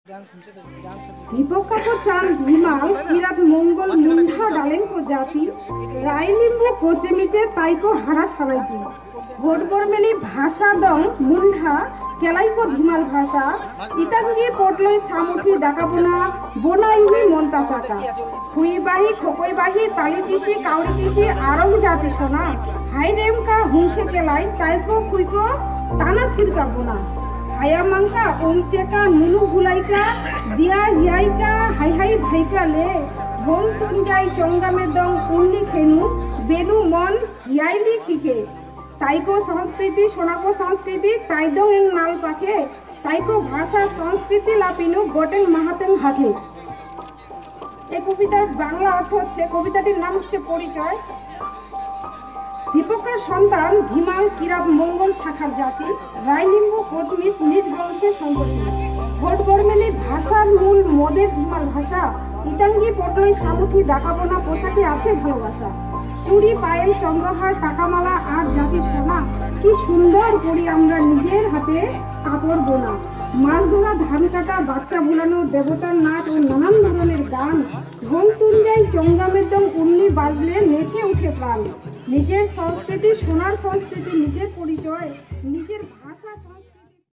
दीपक काको चांद धीमाल किरात मंगल मुंडा डालें को जाती रायलिम्बो कोचे मिचे ताई को हरा सबाई भोटबर मेली भाषा दं मुंडा केलाई को धीमाल भाषा इतांगी पोटलोई सामुठी दाकाबोना बोनाइनी मोंता चाका हुई बाही खोकोई बाही ताली तिसी काउरी तिसी आरंग जाती सोना हाई रेम का हुंखे केलाई ताई को खुई को ताना थिरका बोना हाया मंका ओमचेका नुनु भुलाइका दिया हियाइका हाई हाई भाईका ले बोल तुम जाई चोंगा में दंग उन्नी खेनु बेनु मन हियाइली खिके ताई को संस्कृति सोना को संस्कृति ताई दंग नाल पाखे ताई को भाषा संस्कृति लापिनु गोटेन महातेन हाके এই কবিতার বাংলা অর্থ হচ্ছে কবিতাটির নাম হচ্ছে পরিচয়। দীপকের সন্তান ধীমাল কিরাত মঙ্গল শাখার জাতি রায়লিম্বু কোচমিচ নিজ বংশে সম্পর্কিত ভোট বর্মেলি ভাষার মূল মদের ধীমাল ভাষা ইতাঙ্গি পটলই সামুঠি দাকাবোনা পোশাকে আছে ভালোবাসা চুড়ি পায়েল চন্দ্রহার টাকামালা আর জাতি সোনা কি সুন্দর করি আমরা নিজের হাতে কাপড় বোনা মাছ ধরা ধান কাটা বাচ্চা ভুলানো দেবতার নাচ ও নানান ধরনের গান ঘুম তুঞ্জাই চঙ্গামেদম উন্নি বাজলে নেচে উঠে প্রাণ নিজের সংস্কৃতি সোনার সংস্কৃতি নিজের পরিচয় নিজের ভাষা